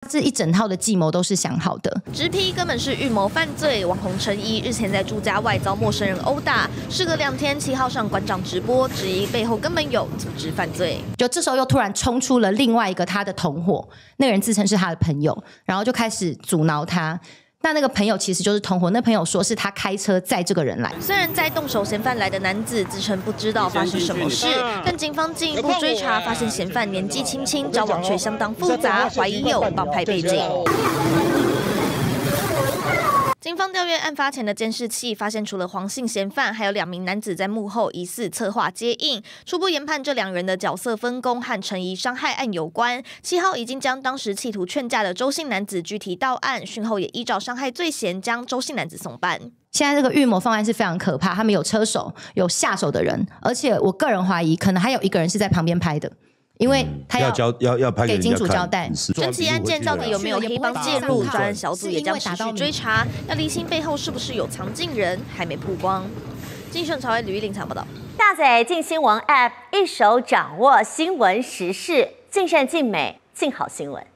这一整套的计谋都是想好的。 直批根本是预谋犯罪。网红陈怡日前在住家外遭陌生人殴打，事隔2天，7号上馆长直播，质疑背后根本有组织犯罪。 就这时候又突然冲出了另外一个他的同伙，那个人自称是他的朋友，然后就开始阻挠他。那个朋友其实就是同伙，那朋友说是他开车载这个人来。 虽然在动手嫌犯来的男子自称不知道发生什么事，但警方进一步追查，发现嫌犯年纪轻轻，交往却相当复杂，怀疑有帮派背景。警方调阅案发前的监视器，发现除了黄姓嫌犯，还有2名男子在幕后疑似策划接应。初步研判，这2人的角色分工和陈怡伤害案有关。7号已经将当时企图劝架的周姓男子拘提到案，讯后也依照伤害罪嫌将周姓男子送办。 现在这个预谋方案是非常可怕，他们有车手，有下手的人，而且我个人怀疑，可能还有一个人是在旁边拍的。因为他要拍给金主交代， 整起案件到底有没有黑帮介入？专案小组也将持续追查，要厘清背后是不是有藏镜人，还没曝光。金顺朝吕玉玲采访报道。 下载镜新闻 App， 一手掌握新闻时事，尽善尽美，尽好新闻。